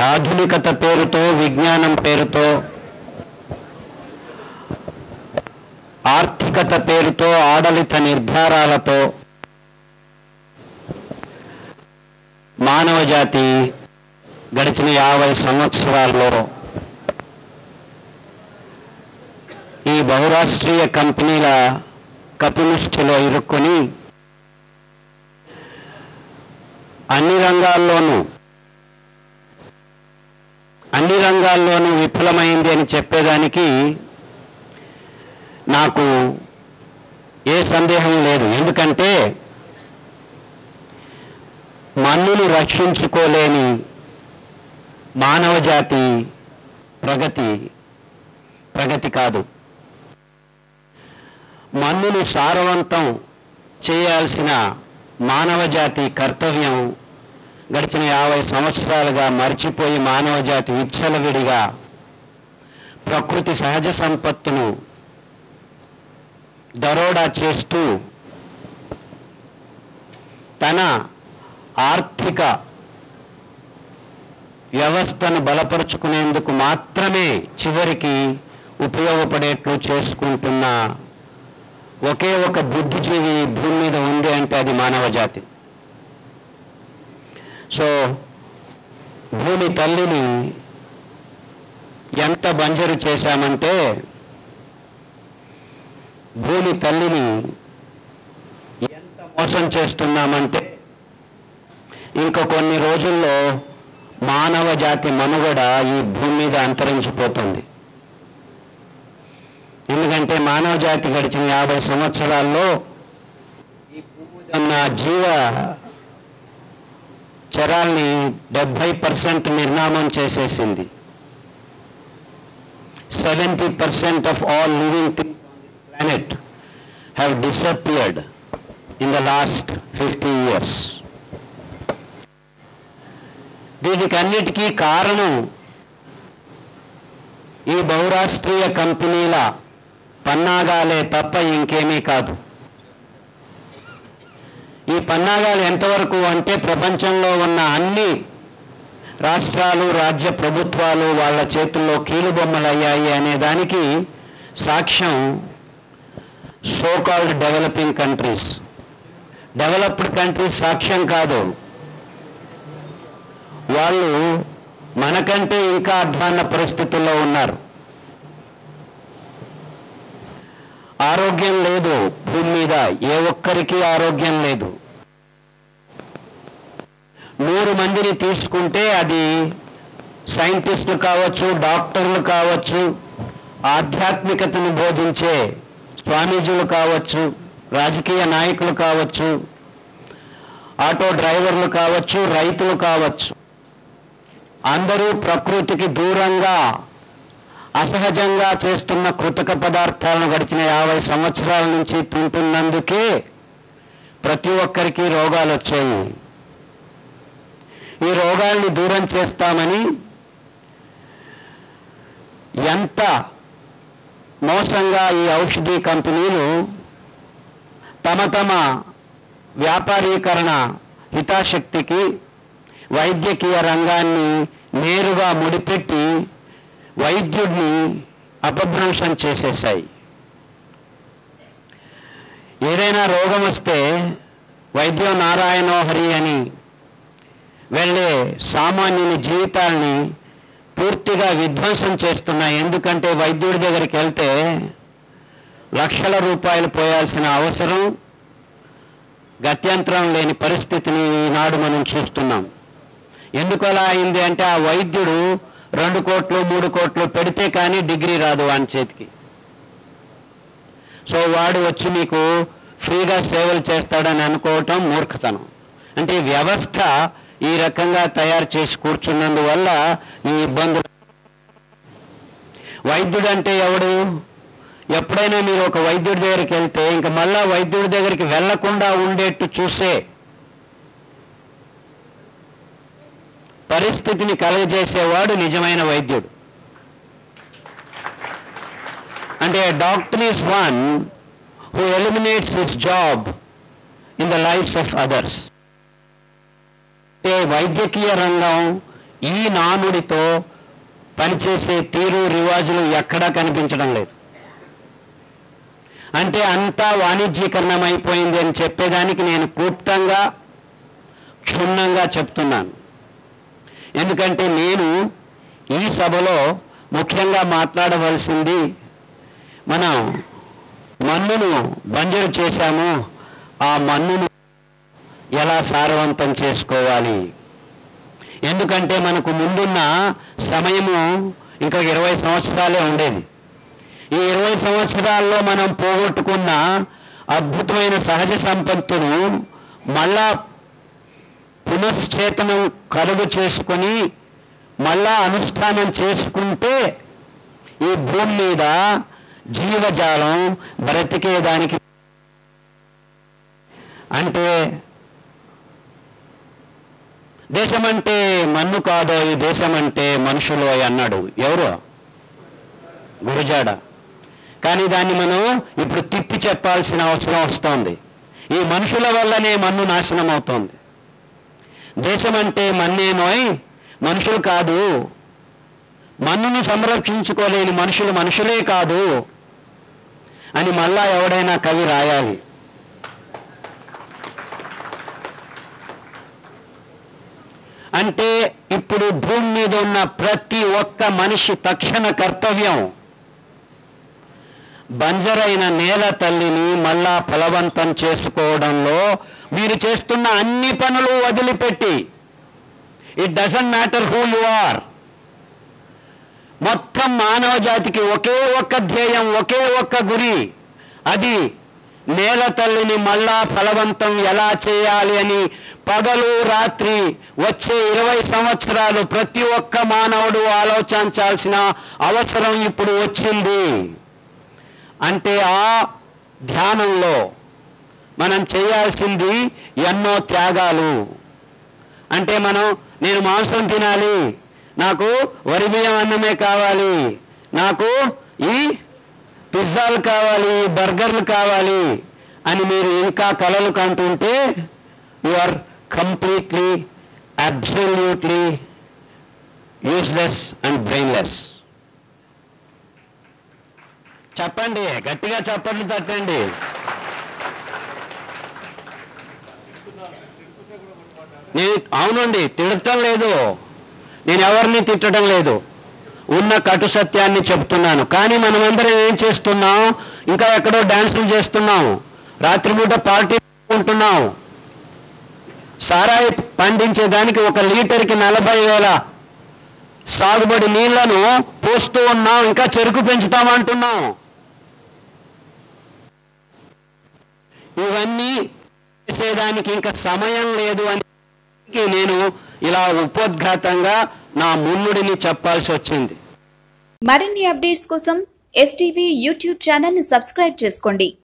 ఆధునికత పేరుతో, విజ్ఞానం పేరుతో, ఆర్థికత పేరుతో, ఆడళిత నిర్ధారాలతో మానవ జాతి గడిచిన 50 సంవత్సరాల్లో ఈ బహురాష్ట్రీయ కంపెనీల కపిముష్టిలో ఇరుక్కొని అన్ని రంగాల్లోనూ విఫలమైంది అని చెప్పేదానికి నాకు ఏ సందేహం లేదు. ఎందుకంటే మన్నును రక్షించుకోలేని మానవ జాతి ప్రగతి కాదు. మన్నును సారవంతం చేయాల్సిన మానవ జాతి కర్తవ్యం గడిచిన 50 సంవత్సరాలుగా మర్చిపోయి మానవ జాతి విచ్చలవిడిగా ప్రకృతి సహజ సంపత్తును దరోడా చేస్తూ తన ఆర్థిక వ్యవస్థను బలపరుచుకునేందుకు మాత్రమే చివరికి ఉపయోగపడేట్లు చేసుకుంటున్న ఒకే ఒక బుద్ధిజీవి భూమి మీద ఉంది అంటే అది మానవ జాతి. సో భూమి తల్లిని ఎంత బంజరు చేశామంటే, భూమి తల్లిని ఎంత మోసం చేస్తున్నామంటే, ఇంకా కొన్ని రోజుల్లో మానవ జాతి మనుగడ ఈ భూమి మీద అంతరించిపోతుంది. ఎందుకంటే మానవ జాతి గడిచిన 50 సంవత్సరాల్లో ఈ భూమి ఉన్న జీవ చరాల్ని 70% నిర్నామం చేసేసింది. 70% of all living things on this planet have disappeared in the last 50 years. దీనికన్నిటికీ కారణం ఈ బహురాష్ట్రీయ కంపెనీల పన్నాగాలే తప్ప ఇంకేమీ కాదు. ఈ పన్నాగాలు ఎంతవరకు అంటే, ప్రపంచంలో ఉన్న అన్ని రాష్ట్రాలు, రాజ్య ప్రభుత్వాలు వాళ్ళ చేతుల్లో కీలుబొమ్మలు అయ్యాయి అనే దానికి సాక్ష్యం so called developing countries. Developed countries సాక్ష్యం కాదు. వాళ్ళు మనకంటే ఇంకా అధ్వాన్న పరిస్థితుల్లో ఉన్నారు. ఆరోగ్యం లేదు భూమి మీద, ఏ ఒక్కరికి ఆరోగ్యం లేదు. 100 మందిని తీసుకుంటే అది సైంటిస్టులు కావచ్చు, డాక్టర్లు కావచ్చు, ఆధ్యాత్మికతను బోధించే స్వామీజీలు కావచ్చు, రాజకీయ నాయకులు కావచ్చు, ఆటో డ్రైవర్లు కావచ్చు, రైతులు కావచ్చు, అందరూ ప్రకృతికి దూరంగా అసహజంగా చేస్తున్న కృతక పదార్థాలను గడిచిన 50 సంవత్సరాల నుంచి తింటున్నందుకే ప్రతి ఒక్కరికి రోగాలు వచ్చాయి. ఈ రోగాల్ని దూరం చేస్తామని ఎంత మోసంగా ఈ ఔషధీ కంపెనీలు తమ వ్యాపారీకరణ హితాశక్తికి వైద్యకీయ రంగాన్ని నేరుగా ముడిపెట్టి వైద్యుడిని అపభ్రంశం చేసేశాయి. ఏదైనా రోగం వస్తే వైద్యో నారాయణో హరి అని వెళ్ళే సామాన్యుని జీవితాల్ని పూర్తిగా విధ్వంసం చేస్తున్నాయి. ఎందుకంటే వైద్యుడి దగ్గరికి వెళ్తే లక్షల రూపాయలు పోయాల్సిన అవసరం, గత్యంతరం లేని పరిస్థితిని ఈనాడు మనం చూస్తున్నాం. ఎందుకు అలా అయింది అంటే, ఆ వైద్యుడు 2 కోట్లు 3 కోట్లు పెడితే కానీ డిగ్రీ రాదు వాని చేతికి. సో వాడు వచ్చి మీకు ఫ్రీగా సేవలు చేస్తాడని అనుకోవటం మూర్ఖతనం. అంటే వ్యవస్థ ఈ రకంగా తయారు చేసి కూర్చున్నందువల్ల ఈ ఇబ్బందులు. వైద్యుడు అంటే ఎవడు? ఎప్పుడైనా మీరు ఒక వైద్యుడి దగ్గరికి వెళ్తే ఇంకా మళ్ళా వైద్యుడి దగ్గరికి వెళ్లకుండా ఉండేట్టు చూసే పరిస్థితిని కలుగజేసేవాడు నిజమైన వైద్యుడు. అంటే doctor is one who eliminates his job in the lifes of others. అంటే వైద్యకీయ రంగం ఈ నానుడితో పనిచేసే తీరు రివాజులు ఎక్కడా కనిపించడం లేదు. అంటే అంతా వాణిజ్యీకరణం అయిపోయింది అని చెప్పేదానికి నేను క్లుప్తంగా క్షుణ్ణంగా చెప్తున్నాను. ఎందుకంటే నేను ఈ సభలో ముఖ్యంగా మాట్లాడవలసింది, మనం మన్నును బంజరు చేశాము, ఆ మన్నును ఎలా సారవంతం చేసుకోవాలి. ఎందుకంటే మనకు ముందున్న సమయము ఇంకా 20 సంవత్సరాలే ఉండేది. ఈ 20 సంవత్సరాల్లో మనం పోగొట్టుకున్న అద్భుతమైన సహజ సంపత్తును మళ్ళా పునశ్చేతనం కలుగు చేసుకొని మళ్ళా అనుష్ఠానం చేసుకుంటే ఈ భూమి మీద జీవజాలం బ్రతికేదానికి. అంటే దేశం అంటే మన్ను కాదో, ఈ దేశం అంటే మనుషులు అన్నాడు ఎవరు? గురజాడ. కానీ దాన్ని మనం ఇప్పుడు తిప్పి చెప్పాల్సిన అవసరం వస్తోంది. ఈ మనుషుల వల్లనే మన్ను నాశనం అవుతోంది. దేశం అంటే మన్నేనోయ్, మనుషులు కాదు. మన్నును సంరక్షించుకోలేని మనుషులు మనుషులే కాదు అని మళ్ళా ఎవడైనా కవి రాయాలి. అంటే ఇప్పుడు భూమి మీద ఉన్న ప్రతి ఒక్క మనిషి తక్షణ కర్తవ్యం బంజరైన నేల తల్లిని మళ్ళా ఫలవంతం చేసుకోవడంలో మీరు చేస్తున్న అన్ని పనులు వదిలిపెట్టి, it doesn't matter who you are, మొత్తం మానవ జాతికి ఒకే ఒక్క ధ్యేయం, ఒకే ఒక్క గురి, అది నేల తల్లిని మళ్ళా ఫలవంతం ఎలా చేయాలి అని పగలు రాత్రి వచ్చే 20 సంవత్సరాలు ప్రతి ఒక్క మానవుడు ఆలోచించాల్సిన అవసరం ఇప్పుడు వచ్చింది. అంటే ఆ ధ్యానంలో మనం చేయాల్సింది ఎన్నో త్యాగాలు. అంటే నేను మాంసం తినాలి, నాకు వరి బియ్యం అన్నమే కావాలి, నాకు ఈ పిజ్జాలు కావాలి, ఈ బర్గర్లు కావాలి అని మీరు ఇంకా కలలు కంటుంటే you are completely absolutely useless and brainless. చెప్పండి, గట్టిగా చప్పట్లు తట్టండి. అవునండి, తిడటం లేదు, నేను ఎవరిని తిట్టడం లేదు, ఉన్న కటు సత్యాన్ని చెప్తున్నాను. కానీ మనమందరం ఏం చేస్తున్నాం? ఇంకా ఎక్కడో డాన్సులు చేస్తున్నాం, రాత్రిపూట పార్టీ ఉంటున్నాం, సారాయి పండించేదానికి 1 లీటర్కి 40,000 సాగుబడి నీళ్లను పోస్తూ ఉన్నాం, ఇంకా చెరుకు పెంచుతామంటున్నాం. ఇవన్నీ చేసేదానికి ఇంకా సమయం లేదు అని నేను ఇలా ఉపోద్ఘాతంగా నా మున్నుడిని చెప్పాల్సి వచ్చింది. మరిన్ని అప్డేట్స్ కోసం STV యూట్యూబ్ ఛానల్ ని సబ్స్క్రైబ్ చేసుకోండి.